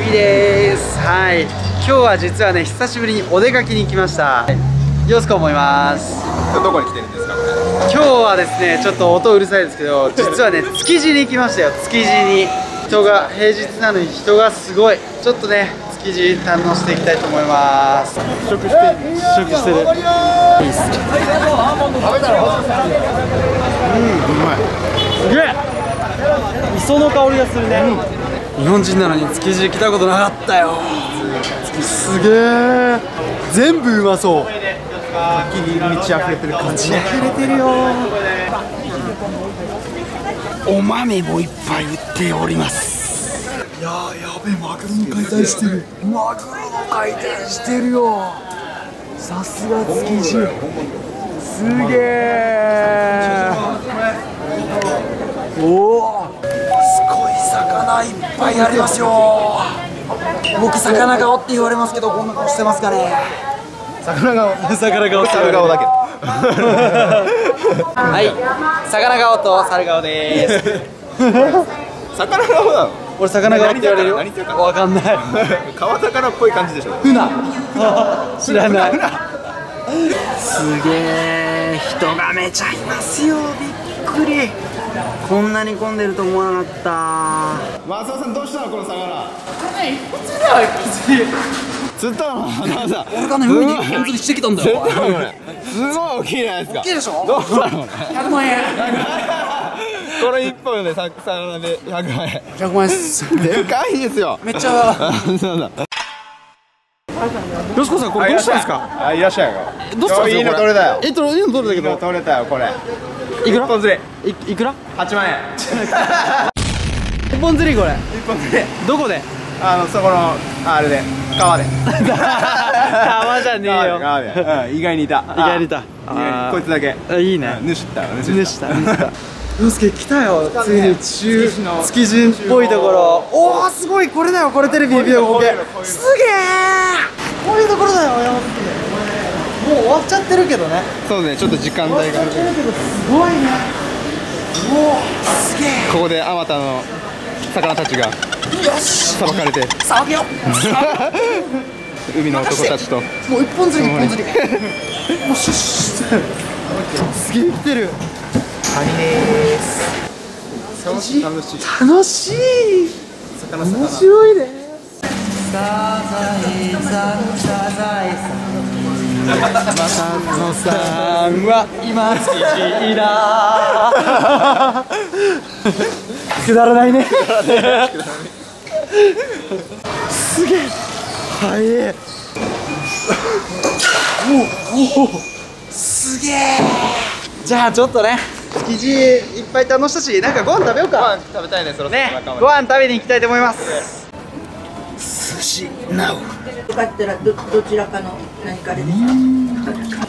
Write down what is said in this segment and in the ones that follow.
です。はい、今日は実はね、久しぶりにお出かけに来ました。よろしく思います。 どこに来てるんですか、これ。 今日はですね、ちょっと音うるさいですけど、実はね、築地に来ましたよ。築地に人が、平日なのに人がすごい。ちょっとね、築地堪能していきたいと思います。試食してる。いいっす。食べたろ。うまい。すげえ。磯の香りがするね。日本人なのに築地来たことなかったよ。すげえ。全部うまそう。秋に満ち溢れてる感じ。溢れてるよ。お豆もいっぱい売っております。いやー、やべえ、マグロの解体してる。マグロの解体してるよ。さすが築地。すげえ。おお、すごい魚いっぱいありますよ。僕魚顔って言われますけど、こんな顔してますかね。魚顔だけどはい、魚顔と猿顔です。 魚顔なの。 俺魚顔って言われるよ。わかんない。 川魚っぽい感じでしょ。 フナ知らない。すげえ、人がめちゃいますよ。びっくり。こんなに混んでると思わなかった。 松尾さん、どうしたのこの魚。釣ったの。 俺がね、海に釣りしてきたんだよ。 すごい大きいじゃないですか。 大きいでしょ。 どうしたの。 100万円。 これ1本で魚で100万円。 100万円っす。 でかいですよ。 めっちゃ。 そうだ。 よしこさん、これどうしたんですか。 あ、いらっしゃいよ。 どうしたんですか。 いいの取れたよ。 いいの取れたけど。 取れたよ、これ。 いくら。 一本釣り。 いくら。 8万円。 一本釣り、これ。 一本釣り。 どこで。 そこの、あれで。川で。 川じゃねえよ。 川で。意外にいた。 意外にいた。 こいつだけ。 いいね。 盗した。 洋介来たよ。ついに築地っぽいところ。おお、すごい。これだよ。これテレビで見る光景。すげえ。こういうところだよ。山崎。もう終わっちゃってるけどね。 そうね、ちょっと時間帯があるけど。 すごいね。もうすげえ。 ここであまたの魚たちが。よし。さばかれて。 さばけよ。 海の男たちと。 もう一本釣り。もうシュッシュ。すげえ来てる。カニです。楽しい。面白いね。サザエさんマサノさんは今築地だ。くだらないね。すげえ。はい。おお、すげえ。じゃあちょっとね、築地いっぱい楽ししたし、なんかご飯食べようか。 ご飯食べたいね、そろそろ。 ね、ご飯食べに行きたいと思います。寿司ナウ。 よかったらどちらかの何かでですか。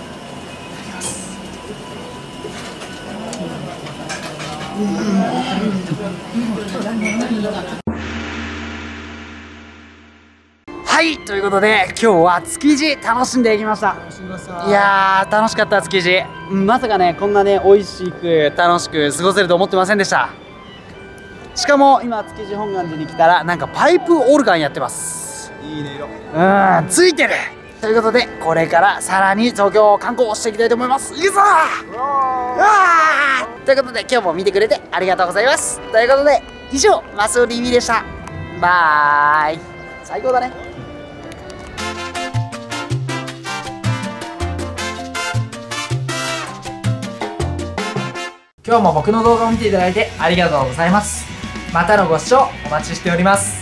はい、ということで今日は築地楽しんでいきました。いやー、楽しかった。築地まさかね、こんなね美味しく楽しく過ごせると思ってませんでした。しかも今築地本願寺に来たらなんかパイプオルガンやってます。 いいね色。 ついてる。ということでこれからさらに東京を観光していきたいと思います。いくぞー。ということで今日も見てくれてありがとうございます。ということで以上、マスオ TV でした。バイ。最高だね。今日も僕の動画を見ていただいてありがとうございます。またのご視聴お待ちしております。